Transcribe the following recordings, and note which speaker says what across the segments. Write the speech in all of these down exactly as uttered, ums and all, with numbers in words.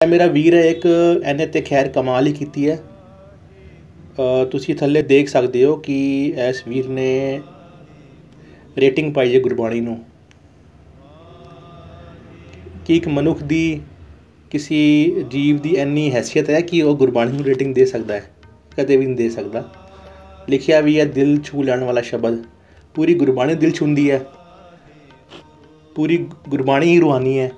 Speaker 1: मेरा वीर है एक इन्हें तो खैर कमाल ही की है। तुसी थल्ले देख सकते हो कि इस वीर ने रेटिंग पाई है गुरबाणी नूं कि एक मनुख की किसी जीव की इन्नी हैसियत है कि वह गुरबाणी नूं रेटिंग दे सकता है, कदे भी नहीं दे सकता। लिखिया भी है दिल छू लैण वाला शब्द, पूरी गुरबाणी दिल छूंदी है, पूरी गुरबाणी ही रूहानी है।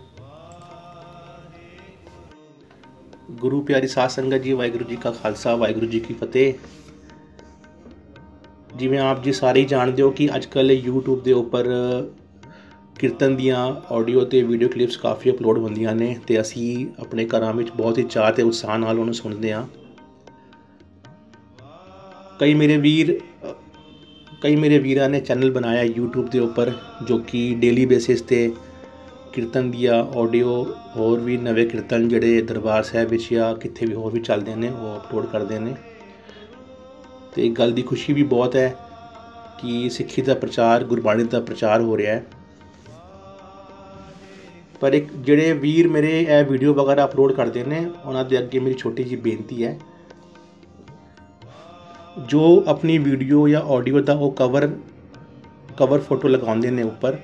Speaker 1: गुरु प्यारी साध संगत जी, वाहिगुरू जी का खालसा वाहिगुरू जी की फतेह। जिवें आप जी सारे ही जानते हो कि अजकल यूट्यूब के उपर कीर्तन दियाँ ऑडियो ते वीडियो क्लिप्स काफ़ी अपलोड होंदियां ने ते असी अपने घरां विच बहुत ही चाह ते उत्साह नाल उन्हें सुनते हैं। कई मेरे वीर कई मेरे वीरां ने चैनल बनाया यूट्यूब के उपर जो कि डेली बेसिस ते कीर्तन दिया ऑडियो होर भी नवे कीर्तन जिहड़े दरबार साहब विच या कित्थे भी होर भी चलते हैं वो अपलोड करते हैं। तो एक गल की खुशी भी बहुत है कि सिक्खी का प्रचार गुरबाणी का प्रचार हो रहा है। पर एक जिहड़े वीर मेरे ए वीडियो वगैरह अपलोड करते हैं उन्हां दे अगे मेरी छोटी जी बेनती है, जो अपनी वीडियो या ऑडियो का वो कवर कवर फोटो लगाते हैं उपर,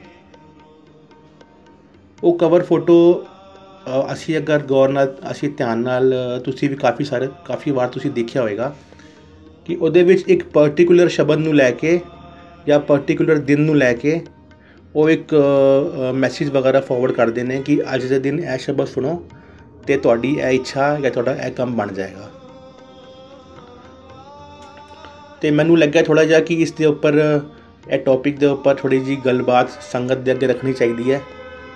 Speaker 1: वो कवर फोटो असी अगर गौर नाल असी ध्यान नाल तुसी भी काफ़ी सारे काफ़ी बार तुसी देखिया होएगा कि उहदे विच एक पर्टिकुलर शब्द नूं लैके या पर्टिकुलर दिन नूं लैके वो एक मैसेज वगैरह फॉरवर्ड करते हैं कि अज के दिन यह शब्द सुनो तो तुहाडी यह इच्छा या तुहाडा यह काम बन जाएगा। तो मैनू लग्या थोड़ा जिहा कि इस दे उपर यह टॉपिक के उपर थोड़ी जी गलबात संगत के अगे रखनी चाहिए है।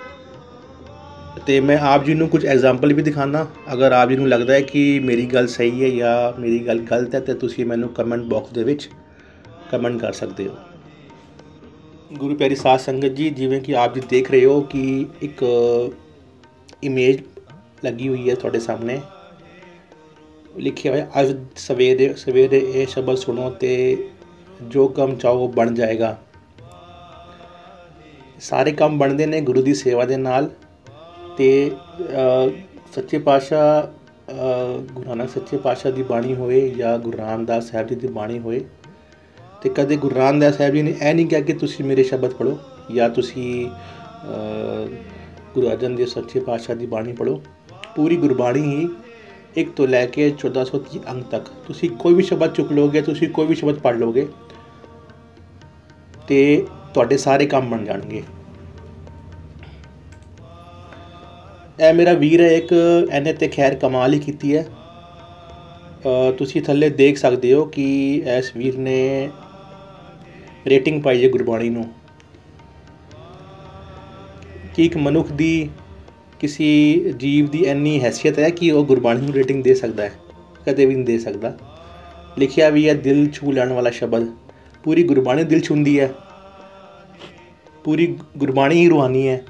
Speaker 1: तो मैं आप जी नूं कुछ एग्जाम्पल भी दिखाना, अगर आप जी नूं लगता है कि मेरी गल सही है या मेरी गल गलत है तो तुसीं मैनू कमेंट बॉक्स दे विच कमेंट कर सकते हो। गुरु प्यारी साध संगत जी, जिवें कि आप जी देख रहे हो कि एक इमेज लगी हुई है थोड़े सामने, लिखिया हुआ अज सवेरे सवेरे ये शब्द सुनो तो जो काम चाहो बन जाएगा। सारे काम बनते हैं गुरु की सेवा के नाल। ते सच्चे पातशाह गुरु नानक सच्चे पातशाह की बाणी होए या गुरु रामदास साहब जी की बाणी होए तो कदे गुरु रामदास साहब जी ने यह नहीं कहा कि तुसी मेरे शब्द पढ़ो या तुसी गुरु अर्जन देव सच्चे पातशाह की बाणी पढ़ो। पूरी गुरबाणी ही एक तो लैके चौदह सौ तीह अंक तक तुसी कोई भी शब्द चुक लोगे, तुसी कोई भी शब्द पढ़ लोगे तो तुहाडे सारे काम बन जाएंगे। ए मेरा वीर है एक इन्हें तो खैर कमाल ही की है। तुसी थल्ले देख सकते हो कि इस वीर ने रेटिंग पाई है गुरबाणी नूं कि एक मनुख की किसी जीव की इन्नी हैसियत है कि वह गुरबाणी नूं रेटिंग दे सकता है, कदे भी नहीं दे सकता। लिखिया भी है दिल छू लैण वाला शब्द, पूरी गुरबाणी दिल छूंदी है, पूरी गुरबाणी ही रूहानी है।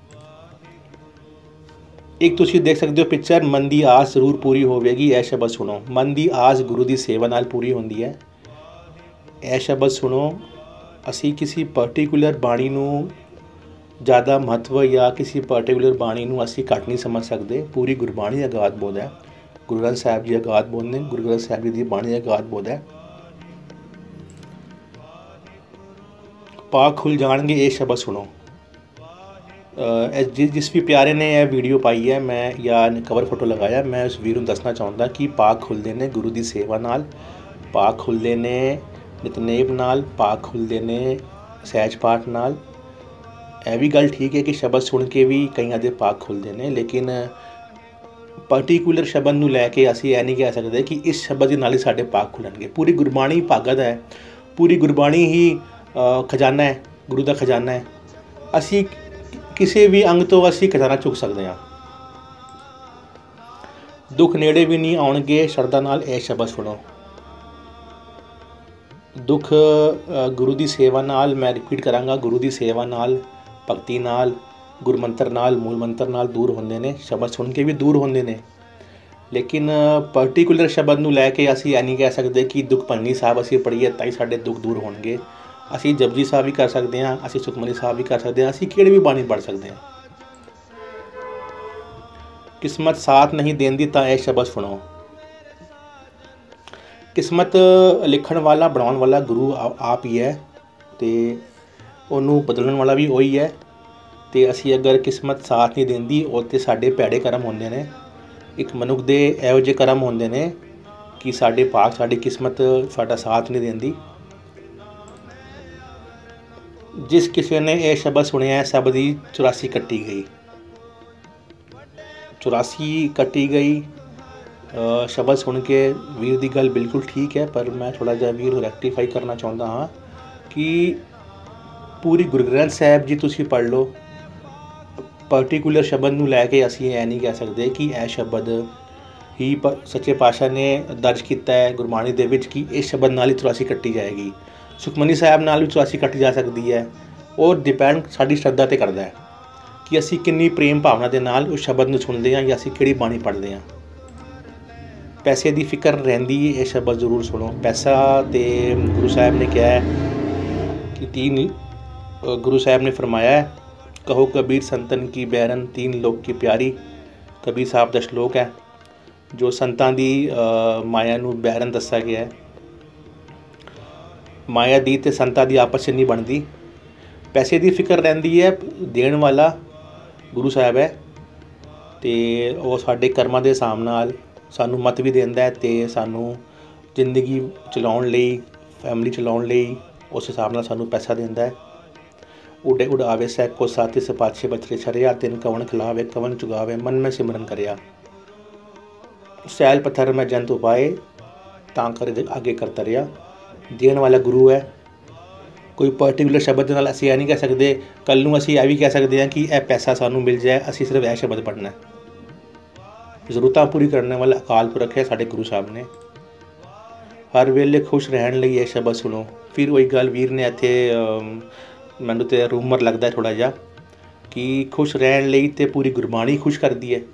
Speaker 1: एक तुसी देख सकते हो पिक्चर, मन की आस जरूर पूरी होवेगी यह शब्द सुनो। मन की आस गुरु की सेवा नाल पूरी होंदी है। यह शब्द सुनो, असी किसी पर्टिकुलर बाणी नूं ज़्यादा महत्व या किसी पर्टिकुलर बाणी नूं असी घट नहीं समझ सकते। पूरी गुरबाणी अगाध बोध है, गुरु ग्रंथ साहब जी अगाध बोध ने, गुरु ग्रंथ साहब जी की बाणी अगाध बोध है। पाक खुल जाणगे ये शब्द सुनो। जिस जिस भी प्यारे ने यह वीडियो पाई है मैं या कवर फोटो लगाया, मैं उस वीर नूं दसना चाहता कि पाक खुलते ने गुरु की सेवा नाल, पाक खुलते ने नितनेम नाल, पाक खुलते ने सहज पाठ नाल। यह भी गल ठीक है कि शब्द सुन के भी कईयां दे पाक खुलते हैं, लेकिन पर्टिकुलर शब्द नूं लैके असीं यह नहीं कह सकते कि इस शब्द के नाल ही साडे पाक खुलणगे। पूरी गुरबाणी भागत है, पूरी गुरबाणी ही खजाना है, गुरु का खजाना है। असीं किसी भी अंग तो असी खजाना चुक सकते हैं। दुख नेड़े भी नहीं आउणगे शरदा नाल यह शब्द सुनो। दुख गुरु की सेवा नाल, मैं रिपीट करांगा, गुरु की सेवा नाल, भगती नाल, गुरु मंत्र नाल, मूल मंत्र नाल दूर होंदे ने। शब्द सुन के भी दूर होंदे ने, लेकिन पर्टिकुलर शब्द नूं लैके असी यह नहीं कह सकते कि दुख भंजनी साहब असी पढ़ीए तां ही साडे दुख दूर होणगे। असी जपजी साहब भी कर सकते हैं, असी सुखमनी साहब भी कर सकते हैं, असी किहड़ी भी बाणी पढ़ सकते हैं। किस्मत साथ नहीं देंदी तां ਇਹ ਸ਼ਬਦ ਸੁਣੋ। किस्मत लिखण वाला बनाउण वाला गुरु आप ही है ਤੇ ਉਹਨੂੰ ਬਦਲਣ ਵਾਲਾ ਵੀ ਉਹੀ ਹੈ। ਤੇ ਅਸੀਂ ਅਗਰ ਕਿਸਮਤ ਸਾਥ ਨਹੀਂ ਦਿੰਦੀ ਉਹ ਤੇ ਸਾਡੇ ਭੈੜੇ ਕਰਮ ਹੁੰਦੇ ਨੇ। ਇੱਕ ਮਨੁੱਖ ਦੇ ਇਹੋ ਜਿਹੇ ਕਰਮ ਹੁੰਦੇ ਨੇ ਕਿ ਸਾਡੇ ਭਾਗ ਸਾਡੀ ਕਿਸਮਤ ਸਾਡਾ ਸਾਥ ਨਹੀਂ ਦਿੰਦੀ। ਜਿਸ ਕਿਸੇ ਨੇ ਇਹ ਸ਼ਬਦ ਸੁਣਿਆ ਸਭ ਦੀ ਚੁਰਾਸੀ ਕੱਟੀ ਗਈ। ਚੁਰਾਸੀ ਕੱਟੀ ਗਈ ਸ਼ਬਦ ਸੁਣ ਕੇ ਵੀਰ ਦੀ ਗੱਲ ਬਿਲਕੁਲ ਠੀਕ ਹੈ, ਪਰ ਮੈਂ ਥੋੜ੍ਹਾ ਜਿਹਾ ਵੀਰ ਰੈਕਟੀਫਾਈ ਕਰਨਾ ਚਾਹੁੰਦਾ ਹਾਂ ਕਿ ਪੂਰੀ ਗੁਰੂ ਗ੍ਰੰਥ ਸਾਹਿਬ ਜੀ ਤੁਸੀਂ ਪੜ੍ਹ ਲਓ। ਪਾਰਟੀਕੂਲਰ ਸ਼ਬਦ ਨੂੰ ਲੈ ਕੇ ਅਸੀਂ ਇਹ ਨਹੀਂ ਕਹਿ ਸਕਦੇ ਕਿ ਇਹ ਸ਼ਬਦ ਹੀ ਪ ਸੱਚੇ ਪਾਤਸ਼ਾਹ ਨੇ ਦਰਜ ਕੀਤਾ ਹੈ ਗੁਰਬਾਣੀ ਦੇ ਵਿੱਚ ਕਿ ਇਸ ਸ਼ਬਦ ਨਾਲ ਹੀ ਚੁਰਾਸੀ ਕੱਟੀ ਜਾਏਗੀ। ਸੁਖਮਨੀ ਸਾਹਿਬ ਨਾਲ ਵੀ ਚੁਰਾਸੀ ਕੱਟੀ ਜਾ ਸਕਦੀ ਹੈ। ਉਹ ਡਿਪੈਂਡ ਸਾਡੀ ਸ਼ਰਧਾ 'ਤੇ ਕਰਦਾ ਹੈ ਕਿ ਅਸੀਂ ਕਿੰਨੀ ਪ੍ਰੇਮ ਭਾਵਨਾ ਦੇ ਨਾਲ ਉਸ ਸ਼ਬਦ ਨੂੰ ਸੁਣਦੇ ਹਾਂ ਜਾਂ ਅਸੀਂ ਕਿਹੜੀ ਬਾਣੀ ਪੜ੍ਹਦੇ ਹਾਂ। ਪੈਸੇ ਦੀ ਫਿਕਰ ਰਹਿੰਦੀ ਇਹ ਸ਼ਬਦ ਜ਼ਰੂਰ ਸੁਣੋ। ਪੈਸਾ ਤੇ ਗੁਰੂ ਸਾਹਿਬ ਨੇ ਕਿਹਾ ਹੈ कि तीन गुरु साहब ने फरमाया है, कहो कबीर संतन की बैरन तीन लोक की प्यारी। कबीर साहब का श्लोक है जो संतां दी माया नूं बैरन दस्या गया है। माया दी ते संतां दी आपस च नहीं बनती। पैसे की फिक्र रहिंदी है। देण वाला गुरु साहब है ते वो साडे कर्मां दे हिसाब नाल सानूं मत भी दिंदा है ते सानूं जिंदगी चलाउण लई फैमिली चलाउण लई उस हिसाब नाल सानूं पैसा दिंदा है। उडे उड़ावे सैको साथी सपाछे बछड़े छरिया तिन कवन खिलावे कवन चुगावे मन में सिमरन करिया। सैल पत्थर में जंत उपाए तां कर आगे करता रहा। देण वाला गुरु है। कोई पर्टिकुलर शब्द नाल असीं यह नहीं कह सकते कल नूं असीं यह भी कह सकते हैं कि यह पैसा सानूं मिल जाए असीं सिर्फ यह शब्द पढ़ना है। जरूरतां पूरी करने वाला अकाल पुरख है साडे गुरु साहब ने। हर वेले खुश रहण लई यह शब्द सुनो। फिर वही गल वीर ने इत्थे मैनूं तो रूमर लगता है थोड़ा जिहा कि खुश रहण लई ते पूरी गुरबाणी खुश करती है।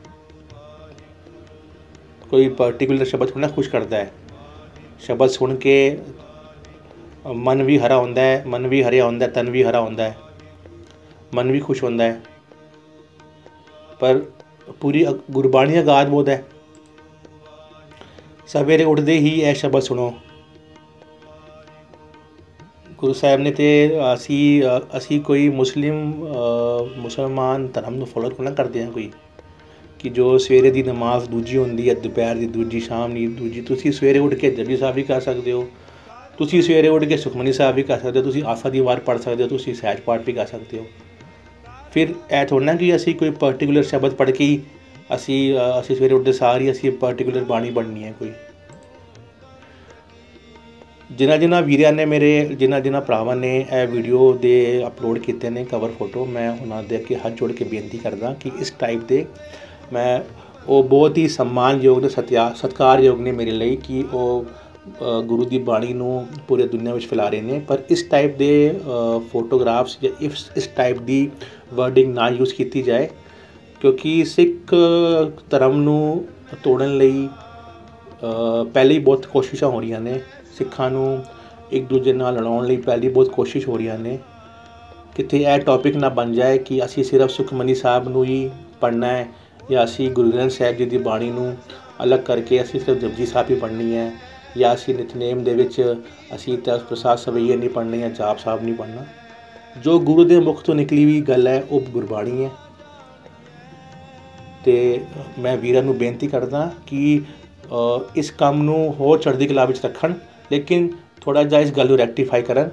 Speaker 1: कोई पर्टिकुलर शब्द थोड़ा खुश करता है। शब्द सुन के मन भी हरा होंदा है, मन भी हरिया होंदा है, तन भी हरा होंदा है, मन भी खुश होंदा है। पर पूरी गुरबाणी अगाध बहुत है। सवेरे उठते ही यह शब्द सुनो। गुरु साहब ने तो असी असी कोई मुस्लिम मुसलमान धर्म को फॉलो थोड़ा करते हैं कोई कि जो सवेरे की नमाज दूजी होंदी है दोपहर की दूजी शाम की दूजी। तुसी सवेरे उठ के जपजी साहब भी कर सकते हो, तुसी सवेरे उठ के सुखमनी साहब भी कर सकते हो, तुसी आसा दी वार पढ़ सकते हो, तुसी सहज पाठ भी कर सकते हो। फिर यह थोड़ा कि असी कोई पर्टिकुलर शब्द पढ़ के ही असी असी सवेरे उठते सारी असी पर्टिकुलर बाणी पढ़नी है कोई। जिन्हां जिन्हां वीरां ने मेरे जिन्हां जिन्हां भरावां ने यह वीडियो दे अपलोड किए ने कवर फोटो, मैं उन्हां दे अगे हथ जोड़ के बेनती करदा कि इस टाइप दे मैं वो बहुत ही सम्मानयोग ते सत्या सत्कारयोग ने मेरे लिए कि वो गुरु की बाणी नूं पूरे दुनिया में फैला रहे हैं। पर इस टाइप के फोटोग्राफ्स या इस इस टाइप की वर्डिंग ना यूज़ की जाए क्योंकि सिख धर्म नूं तोड़न लई पहले ही बहुत कोशिशां हो रही ने। सिखां नूं एक दूजे नाल लड़ाउण लई पहले बहुत कोशिश हो रही ने। किते यह टॉपिक ना बन जाए कि असी सिर्फ सुखमनी साहब नूं ही पढ़ना है या असी गुरु ग्रंथ साहब जी की बाणी नूं अलग करके असी सिर्फ जपजी साहब ही पढ़नी है या असी नितनेम दे विच असी दस प्रसाद सवैये नहीं पढ़ने या जाप साहब नहीं पढ़ना। जो गुरु के मुख तो निकली हुई गल है वो गुरबाणी है। तो मैं वीरां नूं बेनती करदा कि इस काम नूं होर चढ़दी कला विच रखण, लेकिन थोड़ा जिहा इस गल नूं रैक्टिफाई करन।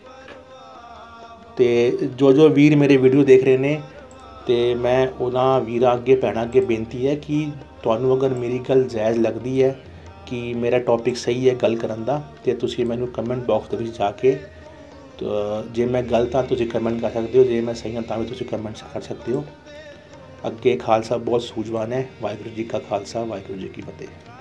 Speaker 1: तो जो जो वीर मेरे वीडियो देख रहे हैं तो मैं उन्हां वीरां अगे भैणां अगे बेनती है कि तुहानूं अगर मेरी गल जायज़ लगती है कि मेरा टॉपिक सही है गल करन दा ते तुसीं मैनूं कमेंट बॉक्स दे विच जाके तो जे मैं गलत हाँ तुसीं कमेंट कर सकते हो, जे मैं सही हाँ तां भी तुसीं कमेंट कर सकते हो। अगे खालसा बहुत सूझवान है। वाहिगुरू जी का खालसा वाहिगुरू जी की फतेह।